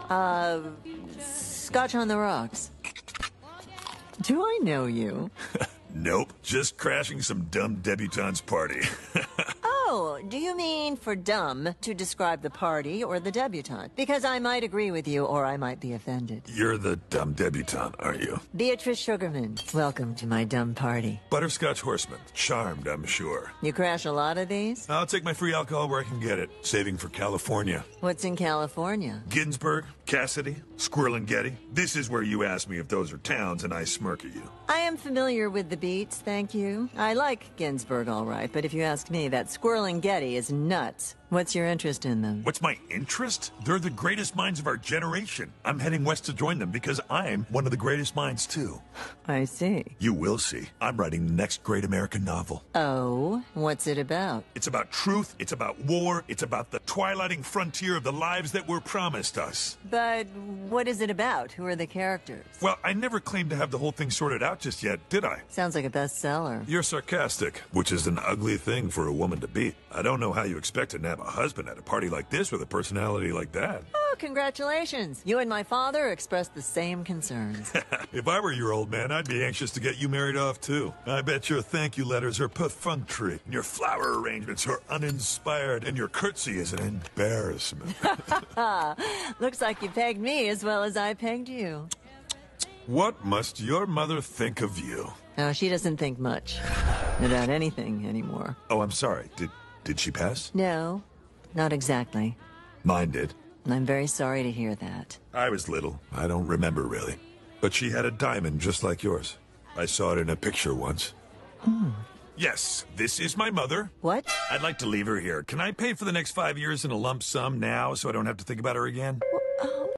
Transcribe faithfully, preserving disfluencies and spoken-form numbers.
Uh, Scotch on the rocks. Do I know you? Nope, just crashing some dumb debutante's party. Oh, do you mean for dumb to describe the party or the debutante? Because I might agree with you or I might be offended. You're the dumb debutante, aren't you? Beatrice Sugarman, welcome to my dumb party. Butterscotch Horseman. Charmed, I'm sure. You crash a lot of these? I'll take my free alcohol where I can get it. Saving for California. What's in California? Ginsburg, Cassidy, Squirrel and Getty. This is where you ask me if those are towns and I smirk at you. I am familiar with the beats, thank you. I like Ginsburg all right, but if you ask me, that Squirrel and Getty is nuts. What's your interest in them? What's my interest? They're the greatest minds of our generation. I'm heading west to join them because I'm one of the greatest minds, too. I see. You will see. I'm writing the next great American novel. Oh? What's it about? It's about truth, it's about war, it's about the twilighting frontier of the lives that were promised us. But what is it about? Who are the characters? Well, I never claimed to have the whole thing sorted out just yet, did I? Sounds like a bestseller. You're sarcastic, which is an ugly thing for a woman to be. I don't know how you expect to nab a husband at a party like this with a personality like that. Oh, congratulations. You and my father expressed the same concerns. If I were your old man, I'd be anxious to get you married off, too. I bet your thank you letters are perfunctory, and your flower arrangements are uninspired, and your curtsy is an embarrassment. Looks like you pegged me as well as I pegged you. What must your mother think of you? Oh, she doesn't think much about anything anymore. Oh, I'm sorry. Did did she pass? No, not exactly. Mine did. I'm very sorry to hear that. I was little. I don't remember, really. But she had a diamond just like yours. I saw it in a picture once. Hmm. Yes, this is my mother. What? I'd like to leave her here. Can I pay for the next five years in a lump sum now so I don't have to think about her again?